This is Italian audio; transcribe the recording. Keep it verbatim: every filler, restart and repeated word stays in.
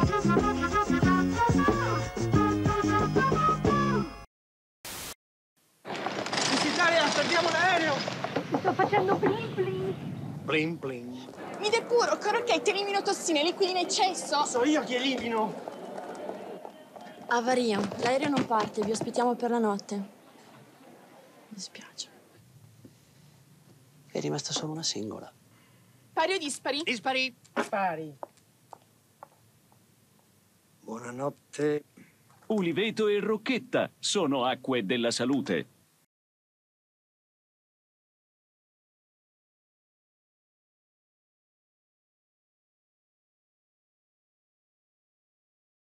Italia, perdiamo l'aereo! Mi sto facendo blin blin. Blin blin. Mi depuro, crocchette, elimino tossine, liquidi in eccesso. So io chi elimino. Avaria. L'aereo non parte, vi ospitiamo per la notte. Mi dispiace. È rimasta solo una singola. Pari o dispari? Dispari. Dispari. Buonanotte. Uliveto e Rocchetta sono acque della salute.